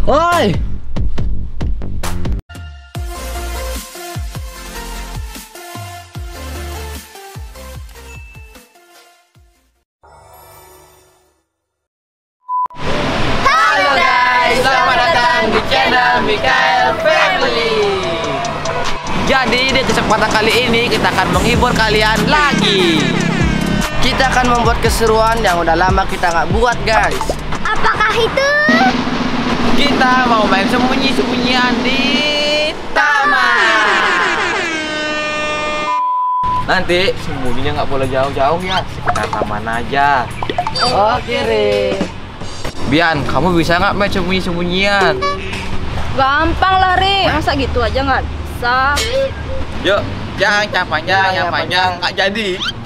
Oi! Halo guys, selamat datang di channel Mikael Family. Jadi di kesempatan kali ini kita akan menghibur kalian lagi. Kita akan membuat keseruan yang udah lama kita nggak buat, guys. Apakah itu? Kita mau main sembunyi-sembunyian di taman. Nanti sembunyinya nggak boleh jauh-jauh ya, sekitar taman aja. Oke, Ri. Bian, kamu bisa nggak main sembunyi-sembunyian? Gampang lah, Ri. Masa gitu aja nggak bisa? Yuk, yang panjang nggak jadi.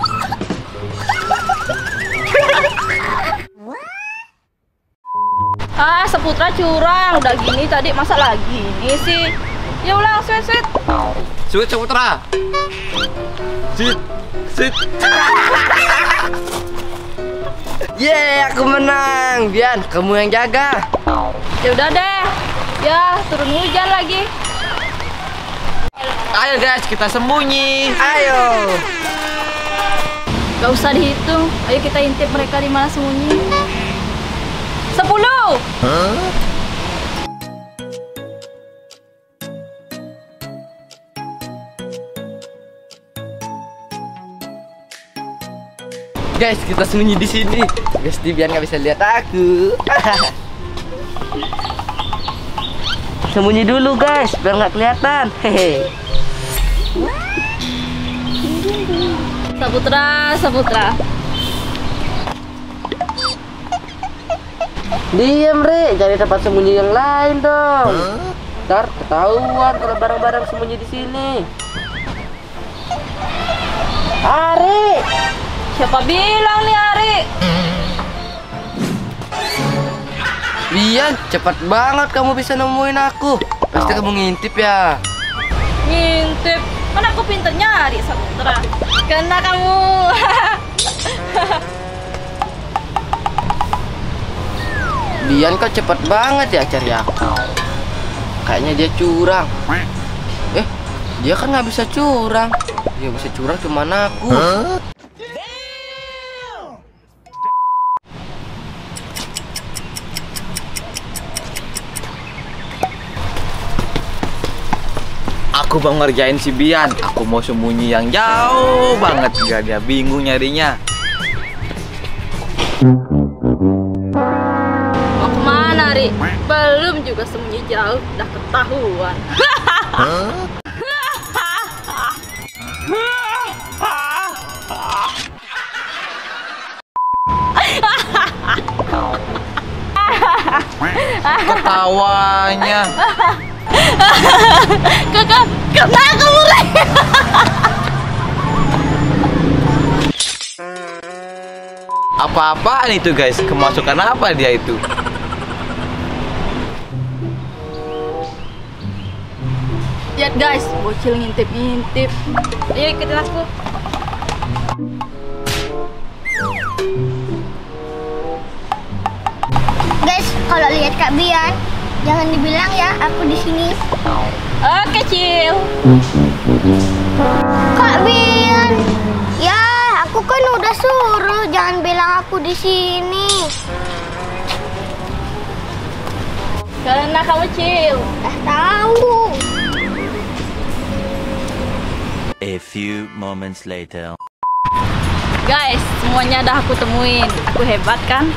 Ah, Saputra curang. Udah gini tadi masa lagi ini sih? Ya ulang, sweet. Sweet Saputra. Sit. Yeay, aku menang. Bian, kamu yang jaga. Ya udah deh. Ya, turun hujan lagi. Ayo guys, kita sembunyi. Ayo. Gak usah dihitung. Ayo kita intip mereka di mana sembunyi. 10. Guys, kita sembunyi di sini. Guys, biar nggak bisa lihat aku. Sembunyi dulu guys, biar nggak kelihatan. Hehe. Saputra. Diam, Re. Cari tempat sembunyi yang lain dong. Ntar ketahuan kalau barang-barang sembunyi di sini. Ari. Siapa bilang nih, Ari? Bian, cepat banget kamu bisa nemuin aku. Pasti kamu ngintip ya. Ngintip. Kan aku pinter nyari, Saputra. Kena kamu. Bian kok cepet banget ya cari aku. Kayaknya dia curang. Dia kan nggak bisa curang. Dia bisa curang cuma aku. Aku mau ngerjain si Bian. Aku mau sembunyi yang jauh banget biar dia bingung nyarinya. Mau kemana, Ri? Belum juga sembunyi jauh, udah ketahuan. Ketawanya. Kakak, kena kamu, Ri. Apa-apaan itu guys? Kemasukan apa dia itu? Lihat guys, bocil ngintip. Ayo ikutin aku. Guys, kalau lihat Kak Bian, jangan dibilang ya aku di sini. Oke, Cil. Kak Bian, ya aku kan udah suruh jangan bilang aku di sini. Karena kamu, Cil. Dah tahu. A few moments later. Guys, semuanya udah aku temuin. Aku hebat kan?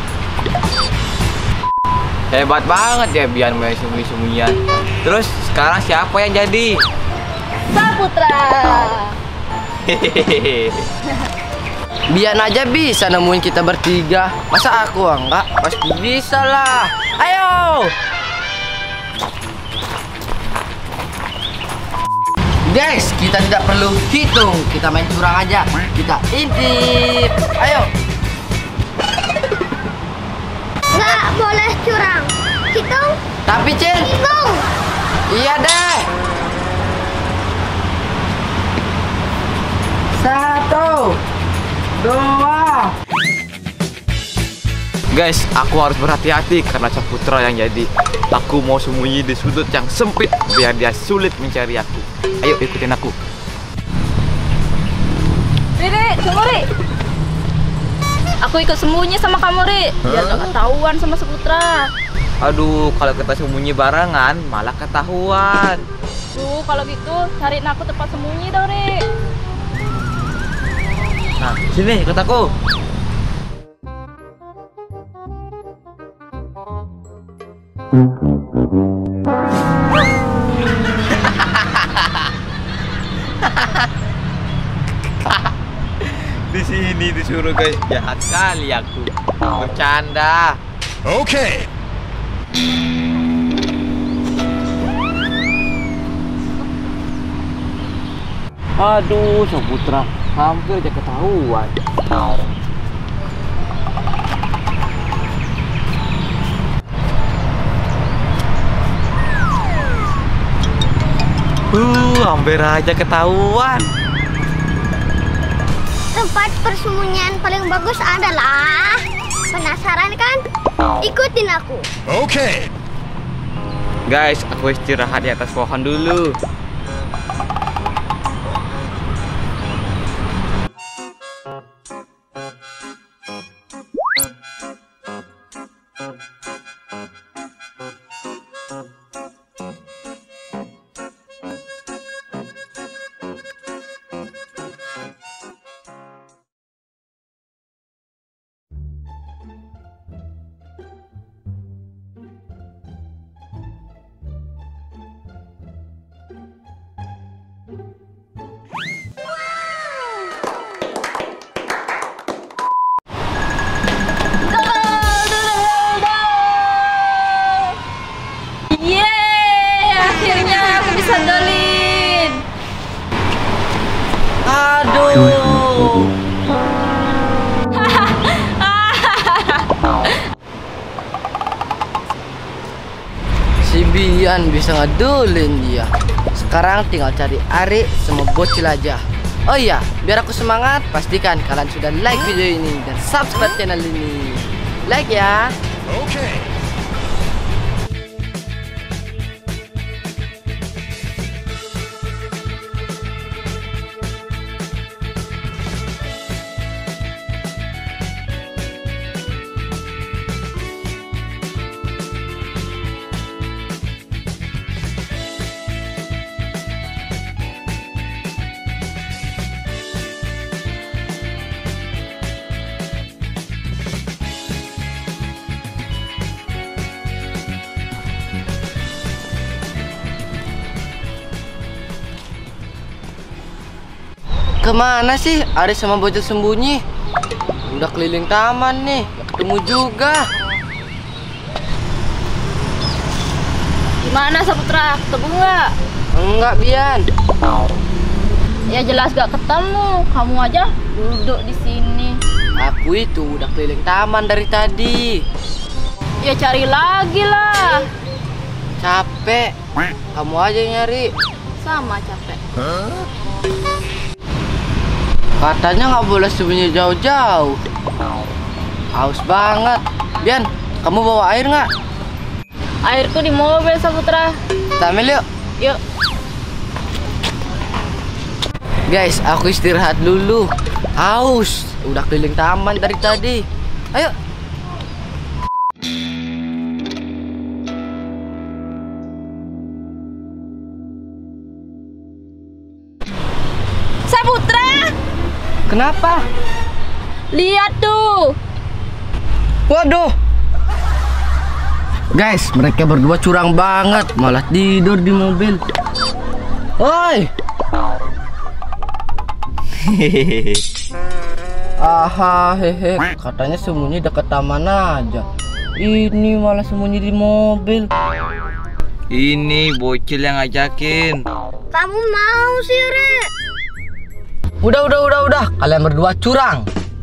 Hebat banget ya Bian main sembunyi-sembunyian. Terus sekarang siapa yang jadi? Saputra. Hehehe. Bian aja bisa nemuin kita bertiga. Masa aku enggak? Pasti bisa lah. Ayo. Guys, kita tidak perlu hitung. Kita main curang aja. Kita intip. Ayo. Nggak boleh curang. Hitung. Tapi Cil. Hitung. Iya deh. 1, 2. Guys, aku harus berhati-hati karena Saputra yang jadi. Aku mau sembunyi di sudut yang sempit biar dia sulit mencari aku. Ayo ikutin aku. Ri, tunggu Ri. Aku ikut sembunyi sama kamu Ri, biar gak ketahuan sama Saputra. Aduh, kalau kita sembunyi barengan malah ketahuan. Tuh, kalau gitu cariin aku tempat sembunyi dong Ri. Nah, sini ikut aku. Di sini disuruh guys, jahat kali aku. Bercanda. Okay. Aduh, Saputra, hampir aja ketahuan. Hampir aja ketahuan. Tempat persembunyian paling bagus adalah... Penasaran kan? Ikutin aku. Okay. Guys, aku istirahat di atas pohon dulu. Sandalin. Aduh. Si Bian bisa ngedulin dia. Sekarang tinggal cari Ari sama bocil aja. Oh iya, biar aku semangat, pastikan kalian sudah like video ini dan subscribe channel ini. Like ya. Okay. Kemana sih Ari sama bocil sembunyi? Udah keliling taman nih, gak ketemu juga. Gimana Saputra? Ketemu nggak? Enggak, Bian. Ya jelas gak ketemu. Kamu aja duduk di sini. Aku itu udah keliling taman dari tadi. Ya cari lagi lah. Capek. Kamu aja yang nyari. Sama capek. Katanya nggak boleh sembunyi jauh-jauh. Haus banget. Bian, kamu bawa air nggak? Airku di mobil Saputra. Kita ambil yuk. Yuk. Guys, aku istirahat dulu. Haus. Udah keliling taman dari tadi. Ayo. Saputra, Kenapa? lihat tuh. Waduh. Guys, mereka berdua curang banget, malah tidur di mobil. Oi. Aha, hehe. Katanya sembunyi dekat taman aja. Ini malah sembunyi di mobil. Ini bocil yang ngajakin. Kamu mau sih, Re? Udah. Kalian berdua curang.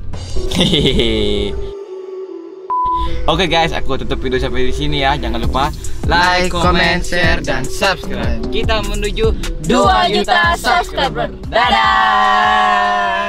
Oke guys, aku tutup video sampai di sini ya. Jangan lupa Like, comment, share, dan subscribe. Kita menuju 2 juta subscriber. Dadah.